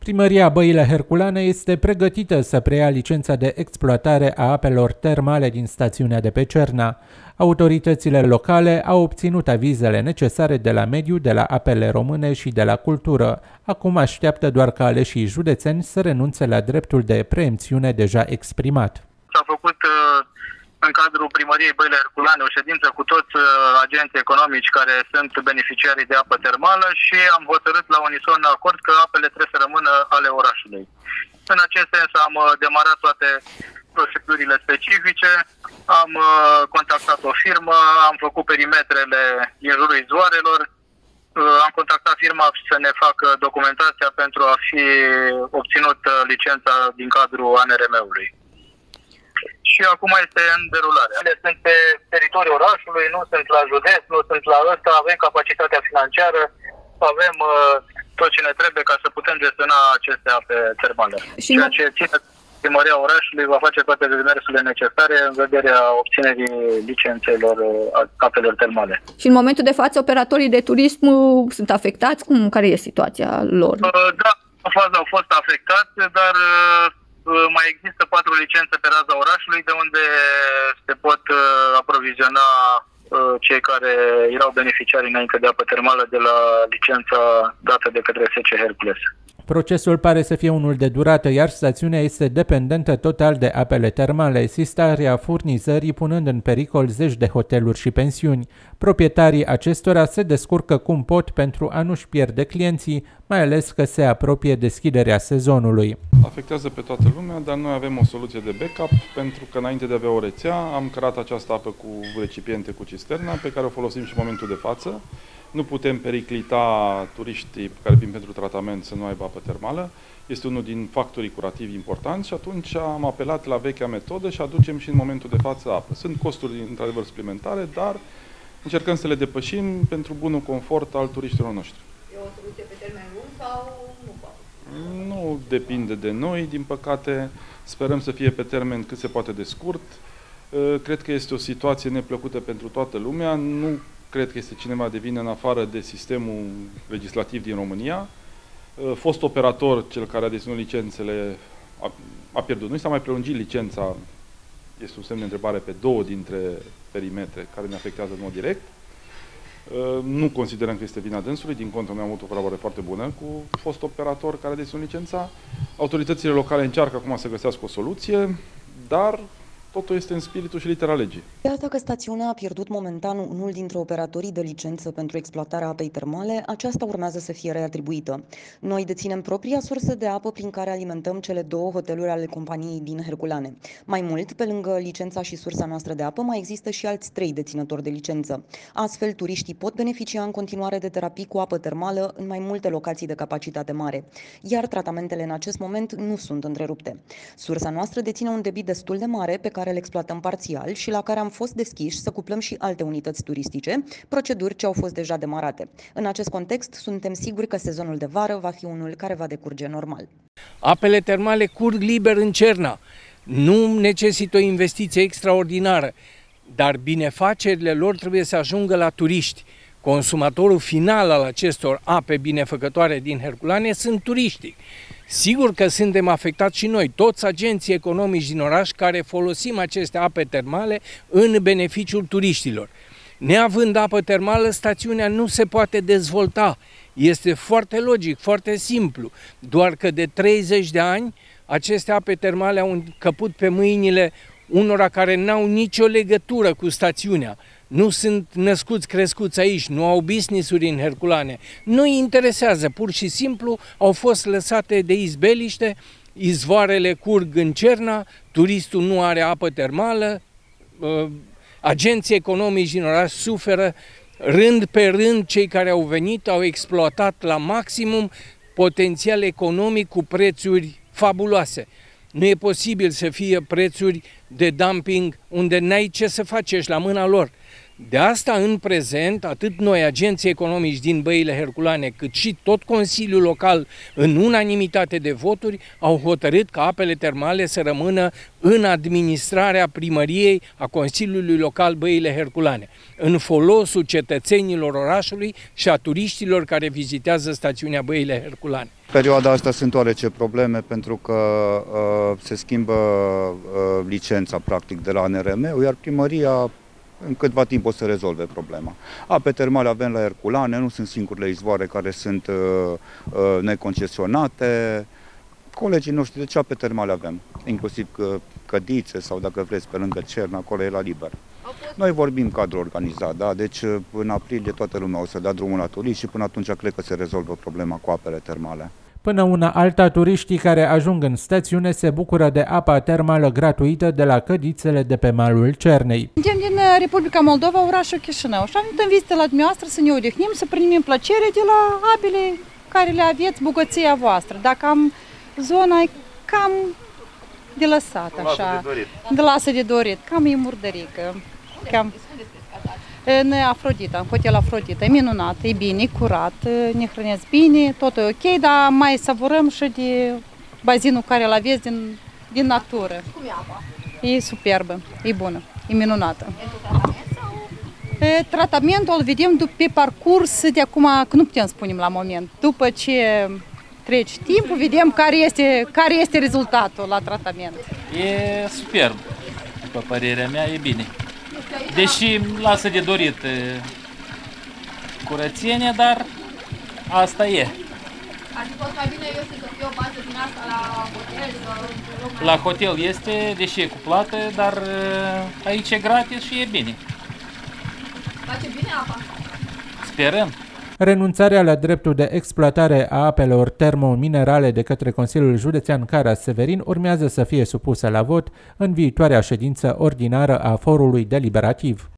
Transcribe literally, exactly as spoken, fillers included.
Primăria Băile Herculane este pregătită să preia licența de exploatare a apelor termale din stațiunea de pe Cerna. Autoritățile locale au obținut avizele necesare de la Mediu, de la Apele Române și de la Cultură. Acum așteaptă doar ca aleșii județeni să renunțe la dreptul de preemțiune deja exprimat. S-a făcut în cadrul Primăriei Băile Herculane o ședință cu toți agenții economici care sunt beneficiarii de apă termală și am hotărât la unison acord că apele trebuie să rămână ale orașului. În acest sens am demarat toate procedurile specifice, am contactat o firmă, am făcut perimetrele din jurul izvoarelor, am contactat firma să ne facă documentația pentru a fi obținut licența din cadrul A N R M-ului. Și acum este în derulare. Ele sunt pe teritoriul orașului, nu sunt la județ, nu sunt la ăsta, avem capacitatea financiară, avem uh, tot ce ne trebuie ca să putem gestiona aceste ape termale. Și ceea ce ține Primăria orașului va face toate demersurile necesare în vederea obținerii licențelor uh, apelor termale. Și în momentul de față operatorii de turism sunt afectați? Cum, care e situația lor? Uh, da, în fază au fost afectați, dar uh, mai există patru licențe pe raza orașului de unde se pot aproviziona cei care erau beneficiari înainte de apă termală de la licența dată de către S C Hercules. Procesul pare să fie unul de durată, iar stațiunea este dependentă total de apele termale, sistarea furnizării punând în pericol zeci de hoteluri și pensiuni. Proprietarii acestora se descurcă cum pot pentru a nu-și pierde clienții, mai ales că se apropie deschiderea sezonului. Afectează pe toată lumea, dar noi avem o soluție de backup, pentru că înainte de a avea o rețea, am cărat această apă cu recipiente cu cisterna, pe care o folosim și în momentul de față. Nu putem periclita turiștii care vin pentru tratament să nu aibă apă termală. Este unul din factorii curativi importanți și atunci am apelat la vechea metodă și aducem și în momentul de față apă. Sunt costuri într-adevăr suplimentare, dar încercăm să le depășim pentru bunul confort al turiștilor noștri. E o soluție pe termen lung sau nu poate? Nu depinde de noi, din păcate. Sperăm să fie pe termen cât se poate de scurt. Cred că este o situație neplăcută pentru toată lumea. Nu cred că este cineva de vină în afară de sistemul legislativ din România. Fost operator, cel care a deținut licențele, a, a pierdut. Nu s-a mai prelungit licența, este un semn de întrebare pe două dintre perimetre care ne afectează în mod direct. Nu considerăm că este vina dânsului, din contră, noi am avut o colaborare foarte bună cu fost operator care a deținut licența. Autoritățile locale încearcă acum să găsească o soluție, dar totul este în spiritul și litera legii. Iată că stațiunea a pierdut momentan unul dintre operatorii de licență pentru exploatarea apei termale, aceasta urmează să fie reatribuită. Noi deținem propria sursă de apă prin care alimentăm cele două hoteluri ale companiei din Herculane. Mai mult, pe lângă licența și sursa noastră de apă, mai există și alți trei deținători de licență. Astfel, turiștii pot beneficia în continuare de terapii cu apă termală în mai multe locații de capacitate mare, iar tratamentele în acest moment nu sunt întrerupte. Sursa noastră deține un debit destul de mare pe care îl exploatăm parțial și la care am fost deschiși să cuplăm și alte unități turistice, proceduri ce au fost deja demarate. În acest context, suntem siguri că sezonul de vară va fi unul care va decurge normal. Apele termale curg liber în Cerna. Nu necesită o investiție extraordinară, dar binefacerile lor trebuie să ajungă la turiști. Consumatorul final al acestor ape binefăcătoare din Herculane sunt turiștii. Sigur că suntem afectați și noi, toți agenții economici din oraș care folosim aceste ape termale în beneficiul turiștilor. Neavând apă termală, stațiunea nu se poate dezvolta. Este foarte logic, foarte simplu, doar că de treizeci de ani aceste ape termale au încăput pe mâinile unora care n-au nicio legătură cu stațiunea. Nu sunt născuți, crescuți aici, nu au business-uri în Herculane. Nu îi interesează, pur și simplu au fost lăsate de izbeliște, izvoarele curg în Cerna, turistul nu are apă termală, agenții economici din oraș suferă, rând pe rând cei care au venit au exploatat la maximum potențial economic cu prețuri fabuloase. Nu e posibil să fie prețuri de dumping unde n-ai ce să faci, ești la mâna lor. De asta, în prezent, atât noi, agenții economici din Băile Herculane, cât și tot Consiliul Local, în unanimitate de voturi, au hotărât ca apele termale să rămână în administrarea primăriei a Consiliului Local Băile Herculane, în folosul cetățenilor orașului și a turiștilor care vizitează stațiunea Băile Herculane. Perioada asta sunt oarece probleme pentru că uh, se schimbă uh, licența practic de la N R M, iar primăria în câtva timp o să rezolve problema. Ape termale avem la Herculane, nu sunt singurele izvoare care sunt uh, uh, neconcesionate. Colegii noștri, de ce ape termale avem? Inclusiv că Cădițe sau, dacă vreți, pe lângă Cerna, acolo e la liber. Noi vorbim cadru organizat, da? Deci în aprilie toată lumea o să dea drumul la turiști și până atunci cred că se rezolvă problema cu apele termale. Până una alta, turiștii care ajung în stațiune se bucură de apa termală gratuită de la Cădițele de pe malul Cernei. Suntem din Republica Moldova, orașul Chișinău, și am venit în vizită la dumneavoastră să ne odihnim, să primim plăcere de la apele care le aveți, bogăția voastră. Dacă am zona e cam de lăsat, așa, de lasă de dorit, cam e murdărică. Cam... În Afrodita, în hotel Afrodita, e minunat, e bine, e curat, ne hrănesc bine, totul e ok, dar mai savurăm și de bazinul care îl aveți din, din natură. Cum e apa? E superbă, e bună, e minunată. E, tratamentul îl vedem pe parcurs de acum, că nu putem spune la moment. După ce trece timpul, vedem care este, care este rezultatul la tratament. E superb, după părerea mea, e bine. Deși lasă de dorit curățenie, dar asta e. Ar fi fost mai bine este să fie o bază din asta la hotel sau... La hotel este, deși e cu plată, dar aici e gratis și e bine. Face bine apa? Sperăm. Renunțarea la dreptul de exploatare a apelor termominerale de către Consiliul Județean Caras-Severin urmează să fie supusă la vot în viitoarea ședință ordinară a forului deliberativ.